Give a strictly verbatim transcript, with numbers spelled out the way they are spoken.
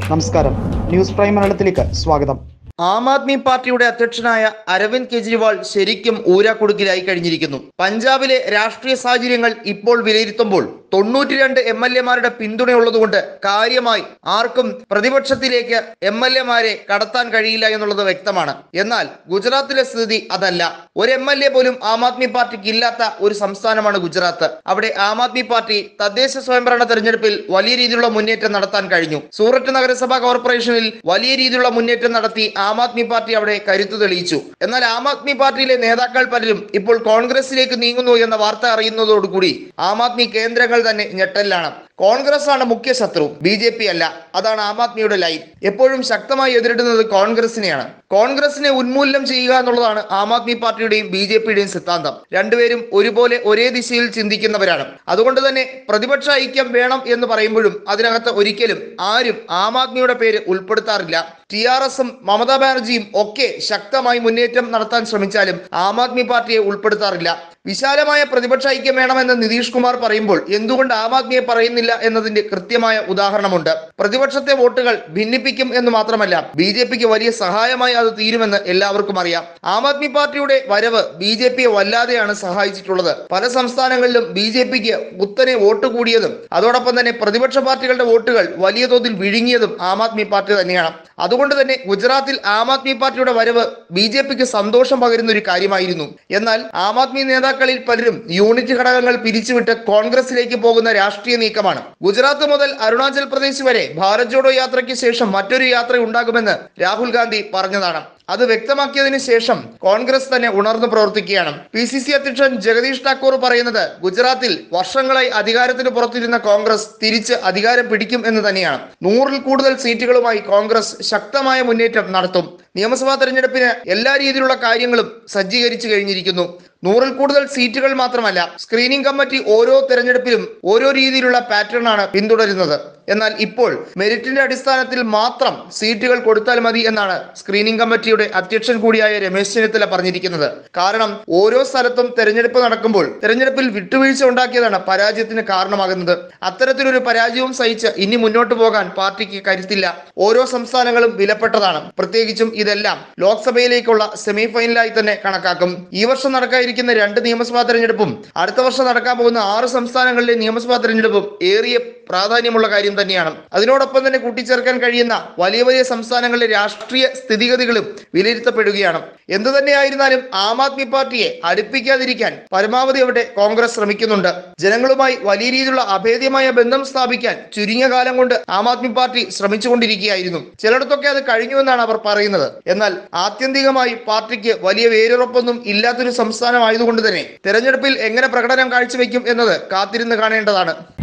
നമസ്കാരം, news prime മലയാളത്തിലേക്ക് സ്വാഗതം. ആം ആദ്മി പാർട്ടിയുടെ അധ്യക്ഷനായ അരവിന്ദ് കെജ്രിവാൾ ശരിക്കും ഊരാക്കുടുക്കിലായി കഴിഞ്ഞിരിക്കുന്നു. പഞ്ചാബിലെ രാഷ്ട്രീയ സാഹചര്യങ്ങൾ ഇപ്പോൾ വിലയിരുത്തുമ്പോൾ തൊണ്ണൂറ്റി രണ്ട് എം എൽ എമാരുടെ പിന്തുണയുള്ളതുകൊണ്ട് കാര്യമായി ആർക്കും പ്രതിപക്ഷത്തിലേക്ക് എം എൽ എമാരെ കടത്താൻ കഴിയില്ല എന്നുള്ളത് വ്യക്തമാണ്. എന്നാൽ ഗുജറാത്തിലെ സ്ഥിതി അതല്ല. ഒരു എം എൽ എ പോലും ആം ആദ്മി പാർട്ടിക്ക് ഇല്ലാത്ത ഒരു സംസ്ഥാനമാണ് ഗുജറാത്ത്. അവിടെ ആം ആദ്മി പാർട്ടി തദ്ദേശ സ്വയംഭരണ തെരഞ്ഞെടുപ്പിൽ വലിയ രീതിയിലുള്ള മുന്നേറ്റം നടത്താൻ കഴിഞ്ഞു. സൂററ്റ് നഗരസഭാ കോർപ്പറേഷനിൽ വലിയ രീതിയിലുള്ള മുന്നേറ്റം നടത്തി ആം ആദ്മി പാർട്ടി അവിടെ കരുത്തു തെളിയിച്ചു. എന്നാൽ ആം ആദ്മി പാർട്ടിയിലെ നേതാക്കൾ പലരും ഇപ്പോൾ കോൺഗ്രസിലേക്ക് നീങ്ങുന്നു എന്ന വാർത്ത അറിയുന്നതോടുകൂടി ആം ആദ്മി കേന്ദ്രങ്ങൾ തന്നെ ഞെട്ടലിലാണ്. കോൺഗ്രസ് ആണ് മുഖ്യ ശത്രു, ബി ജെ പി അല്ല. അതാണ് ആം ആദ്മിയുടെ ലൈൻ. എപ്പോഴും ശക്തമായി എതിരിടുന്നത് കോൺഗ്രസിനെയാണ്. കോൺഗ്രസിനെ ഉന്മൂലനം ചെയ്യുക എന്നുള്ളതാണ് ആം ആദ്മി പാർട്ടിയുടെയും ബി ജെ പിയുടെയും സിദ്ധാന്തം. രണ്ടുപേരും ഒരുപോലെ ഒരേ ദിശയിൽ ചിന്തിക്കുന്നവരാണ്. അതുകൊണ്ട് തന്നെ പ്രതിപക്ഷ ഐക്യം വേണം എന്ന് പറയുമ്പോഴും അതിനകത്ത് ഒരിക്കലും ആരും ആം ആദ്മിയുടെ പേര് ഉൾപ്പെടുത്താറില്ല. ടി ആർ എസും മമതാ ബാനർജിയും ഒക്കെ ശക്തമായി മുന്നേറ്റം നടത്താൻ ശ്രമിച്ചാലും ആം ആദ്മി പാർട്ടിയെ ഉൾപ്പെടുത്താറില്ല. വിശാലമായ പ്രതിപക്ഷ ഐക്യം വേണമെന്ന് നിതീഷ് കുമാർ പറയുമ്പോൾ എന്തുകൊണ്ട് ആം ആദ്മിയെ പറയുന്നില്ല എന്നതിന്റെ കൃത്യമായ ഉദാഹരണമുണ്ട്. പ്രതിപക്ഷത്തെ വോട്ടുകൾ ഭിന്നിപ്പിക്കും എന്ന് മാത്രമല്ല, ബി ജെ പിക്ക് വലിയ സഹായമായി അത് തീരുമെന്ന് എല്ലാവർക്കും അറിയാം. ആം ആദ്മി പാർട്ടിയുടെ വരവ് ബി ജെ പിയെ വല്ലാതെയാണ് സഹായിച്ചിട്ടുള്ളത്. പല സംസ്ഥാനങ്ങളിലും ബി ജെ പിക്ക് കുത്തനെ വോട്ട് കൂടിയതും അതോടൊപ്പം തന്നെ പ്രതിപക്ഷ പാർട്ടികളുടെ വോട്ടുകൾ വലിയ തോതിൽ വിഴുങ്ങിയതും ആം ആദ്മി പാർട്ടി തന്നെയാണ്. അതുകൊണ്ട് തന്നെ ഗുജറാത്തിൽ ആം ആദ്മി പാർട്ടിയുടെ വരവ് ബി ജെ പിക്ക് സന്തോഷം പകരുന്ന ഒരു കാര്യമായിരുന്നു. എന്നാൽ ആം ആദ്മി നേതാക്കളിൽ പലരും യൂണിറ്റ് ഘടകങ്ങൾ പിരിച്ചുവിട്ട് കോൺഗ്രസിലേക്ക് പോകുന്ന രാഷ്ട്രീയ നീക്കമാണ്. ഗുജറാത്ത് മുതൽ അരുണാചൽ പ്രദേശ് വരെ ഭാരത് ജോഡോ യാത്രയ്ക്ക് ശേഷം മറ്റൊരു യാത്ര ഉണ്ടാകുമെന്ന് രാഹുൽ ഗാന്ധി പറഞ്ഞതാണ്. അത് വ്യക്തമാക്കിയതിനു ശേഷം കോൺഗ്രസ് തന്നെ ഉണർന്നു പ്രവർത്തിക്കുകയാണ്. പി സി സി അധ്യക്ഷൻ ജഗദീഷ് ഠാക്കൂർ പറയുന്നത് ഗുജറാത്തിൽ വർഷങ്ങളായി അധികാരത്തിന് പുറത്തിരുന്ന കോൺഗ്രസ് തിരിച്ച് അധികാരം പിടിക്കും എന്ന് തന്നെയാണ്. നൂറിൽ കൂടുതൽ സീറ്റുകളുമായി കോൺഗ്രസ് ശക്തമായ മുന്നേറ്റം നടത്തും. നിയമസഭാ തെരഞ്ഞെടുപ്പിന് എല്ലാ രീതിയിലുള്ള കാര്യങ്ങളും സജ്ജീകരിച്ചു കഴിഞ്ഞിരിക്കുന്നു. നൂറിൽ കൂടുതൽ സീറ്റുകൾ മാത്രമല്ല, സ്ക്രീനിംഗ് കമ്മിറ്റി ഓരോ തെരഞ്ഞെടുപ്പിലും ഓരോ രീതിയിലുള്ള പാറ്റേൺ ആണ് പിന്തുടരുന്നത്. എന്നാൽ ഇപ്പോൾ മെറിറ്റിന്റെ അടിസ്ഥാനത്തിൽ മാത്രം സീറ്റുകൾ കൊടുത്താൽ മതി എന്നാണ് സ്ക്രീനിംഗ് കമ്മിറ്റിയുടെ അധ്യക്ഷൻ കൂടിയായ രമേശ് ചെന്നിത്തല പറഞ്ഞിരിക്കുന്നത്. കാരണം ഓരോ സ്ഥലത്തും തെരഞ്ഞെടുപ്പ് നടക്കുമ്പോൾ തെരഞ്ഞെടുപ്പിൽ വിട്ടുവീഴ്ച ഉണ്ടാക്കിയതാണ് പരാജയത്തിന് കാരണമാകുന്നത്. അത്തരത്തിലൊരു പരാജയവും സഹിച്ച് ഇനി മുന്നോട്ട് പോകാൻ പാർട്ടിക്ക് കരുത്തില്ല. ഓരോ സംസ്ഥാനങ്ങളും വിലപ്പെട്ടതാണ്. പ്രത്യേകിച്ചും ഇതെല്ലാം ലോക്സഭയിലേക്കുള്ള സെമി ഫൈനലായി തന്നെ കണക്കാക്കും. ഈ വർഷം നടക്കാനിരിക്കുന്ന രണ്ട് നിയമസഭാ തെരഞ്ഞെടുപ്പും അടുത്ത വർഷം നടക്കാൻ പോകുന്ന ആറ് സംസ്ഥാനങ്ങളിലെ നിയമസഭാ തെരഞ്ഞെടുപ്പും ഏറിയ പ്രാധാന്യമുള്ള കാര്യം തന്നെയാണ്. അതിനോടൊപ്പം തന്നെ കൂട്ടിച്ചേർക്കാൻ കഴിയുന്ന വലിയ വലിയ സംസ്ഥാനങ്ങളിലെ രാഷ്ട്രീയ സ്ഥിതിഗതികളും വിലയിരുത്തപ്പെടുകയാണ്. എന്തു തന്നെയായിരുന്നാലും ആം ആദ്മി പാർട്ടിയെ അടുപ്പിക്കാതിരിക്കാൻ പരമാവധി അവിടെ കോൺഗ്രസ് ശ്രമിക്കുന്നുണ്ട്. ജനങ്ങളുമായി വലിയ രീതിയിലുള്ള അഭേദ്യമായ ബന്ധം സ്ഥാപിക്കാൻ ചുരുങ്ങിയ കാലം കൊണ്ട് ആം ആദ്മി പാർട്ടി ശ്രമിച്ചുകൊണ്ടിരിക്കുകയായിരുന്നു. ചിലയിടത്തൊക്കെ അത് കഴിഞ്ഞുവെന്നാണ് അവർ പറയുന്നത്. എന്നാൽ ആത്യന്തികമായി പാർട്ടിക്ക് വലിയ വേരുറപ്പൊന്നും ഇല്ലാത്തൊരു സംസ്ഥാനമായതുകൊണ്ട് തന്നെ തെരഞ്ഞെടുപ്പിൽ എങ്ങനെ പ്രകടനം കാഴ്ചവെക്കും എന്നത് കാത്തിരുന്ന് കാണേണ്ടതാണ്.